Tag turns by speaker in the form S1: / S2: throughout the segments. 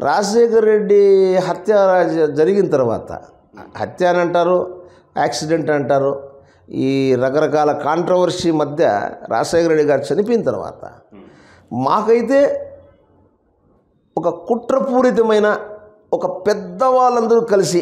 S1: రాజశేఖర్ రెడ్డి హత్య జరిగిన తర్వాత, హత్య అని అంటారు, యాక్సిడెంట్ అంటారు, ఈ రకరకాల కాంట్రవర్సీ మధ్య రాజశేఖర రెడ్డి గారు చనిపోయిన తర్వాత మాకైతే ఒక కుట్రపూరితమైన ఒక పెద్దవాళ్ళందరూ కలిసి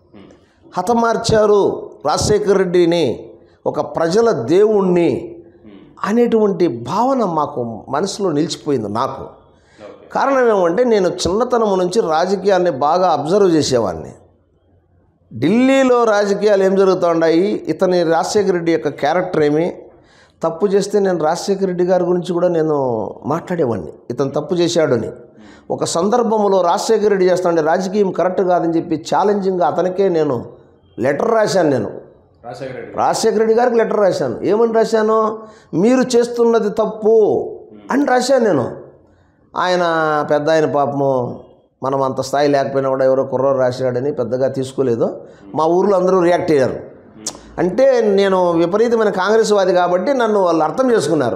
S1: హతమార్చారు రాజశేఖర రెడ్డిని, ఒక ప్రజల దేవుణ్ణి అనేటువంటి భావన మాకు మనసులో నిలిచిపోయింది. నాకు కారణం ఏమంటే, నేను చిన్నతనం నుంచి రాజకీయాల్ని బాగా అబ్జర్వ్ చేసేవాడిని. ఢిల్లీలో రాజకీయాలు ఏం జరుగుతూ ఉన్నాయి, ఇతని రాజశేఖర రెడ్డి యొక్క క్యారెక్టర్ ఏమి, తప్పు చేస్తే నేను రాజశేఖర రెడ్డి గారి గురించి కూడా నేను మాట్లాడేవాడిని, ఇతను తప్పు చేశాడని. ఒక సందర్భంలో రాజశేఖర రెడ్డి చేస్తాంటే రాజకీయం కరెక్ట్ కాదని చెప్పి ఛాలెంజింగ్గా అతనికే నేను లెటర్ రాశాను. నేను రాజశేఖర రెడ్డి గారికి లెటర్ రాశాను. ఏమని రాశాను, మీరు చేస్తున్నది తప్పు అని రాశాను నేను. ఆయన పెద్ద ఆయన పాపము, మనం అంత స్థాయి లేకపోయినా కూడా ఎవరో కుర్రోడు రాశాడని పెద్దగా తీసుకోలేదు. మా ఊర్లో అందరూ రియాక్ట్ అయ్యారు. అంటే నేను విపరీతమైన కాంగ్రెస్ వాది కాబట్టి నన్ను వాళ్ళు అర్థం చేసుకున్నారు.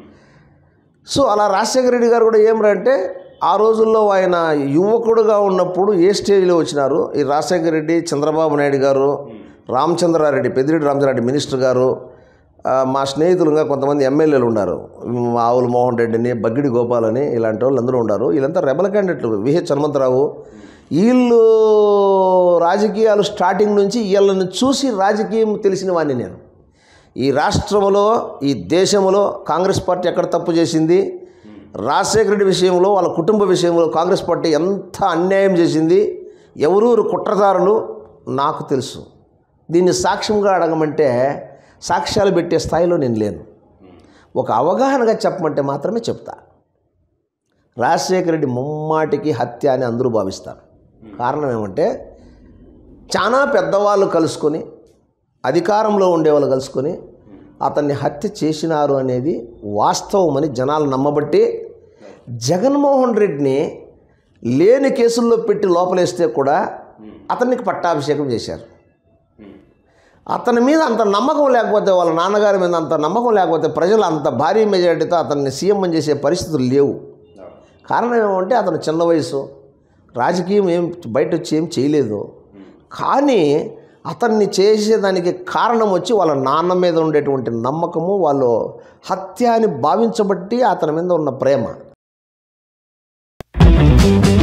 S1: సో అలా రాజశేఖర రెడ్డి గారు కూడా ఏమంటే, ఆ రోజుల్లో ఆయన యువకుడుగా ఉన్నప్పుడు ఏ స్టేజ్లో వచ్చినారు, ఈ రాజశేఖర రెడ్డి, చంద్రబాబు నాయుడు గారు, రామచంద్రారెడ్డి, పెద్దిరెడ్డి రామచంద్రారెడ్డి మినిస్టర్ గారు, మా స్నేహితులుగా కొంతమంది ఎమ్మెల్యేలు ఉన్నారు, ఆవుల మోహన్ రెడ్డిని, బగ్గిడి గోపాల్ అని, ఇలాంటి వాళ్ళు అందరూ ఉన్నారు. వీళ్ళంతా రెబల్ క్యాండిడేట్లు. విహెచ్ హనుమంతరావు, వీళ్ళు రాజకీయాలు స్టార్టింగ్ నుంచి వీళ్ళని చూసి రాజకీయం తెలిసిన వాడిని నేను. ఈ రాష్ట్రంలో, ఈ దేశంలో కాంగ్రెస్ పార్టీ ఎక్కడ తప్పు చేసింది, రాజశేఖర రెడ్డి విషయంలో, వాళ్ళ కుటుంబ విషయంలో కాంగ్రెస్ పార్టీ ఎంత అన్యాయం చేసింది, ఎవరూరు కుట్రదారులు నాకు తెలుసు. దీన్ని సాక్ష్యంగా అడగమంటే సాక్ష్యాలు పెట్టే స్థాయిలో నేను లేను. ఒక అవగాహనగా చెప్పమంటే మాత్రమే చెప్తా. రాజశేఖర రెడ్డి ముమ్మాటికి హత్య అని అందరూ భావిస్తారు. కారణం ఏమంటే, చాలా పెద్దవాళ్ళు కలుసుకొని, అధికారంలో ఉండేవాళ్ళు కలుసుకొని అతన్ని హత్య చేసినారు అనేది వాస్తవమని జనాలు నమ్మబట్టి జగన్మోహన్ రెడ్డిని లేని కేసుల్లో పెట్టి లోపలేస్తే కూడా అతనికి పట్టాభిషేకం చేశారు. అతని మీద అంత నమ్మకం లేకపోతే, వాళ్ళ నాన్నగారి మీద అంత నమ్మకం లేకపోతే, ప్రజలు అంత భారీ మెజారిటీతో అతన్ని సీఎం అని చేసే పరిస్థితులు లేవు. కారణం ఏమంటే, అతను చిన్న వయసు, రాజకీయం ఏం బయట వచ్చి ఏం చేయలేదు. కానీ అతన్ని చేసేదానికి కారణం వచ్చి వాళ్ళ నాన్న మీద ఉండేటువంటి నమ్మకము, వాళ్ళు హత్య అని భావించబట్టి అతని మీద ఉన్న ప్రేమ.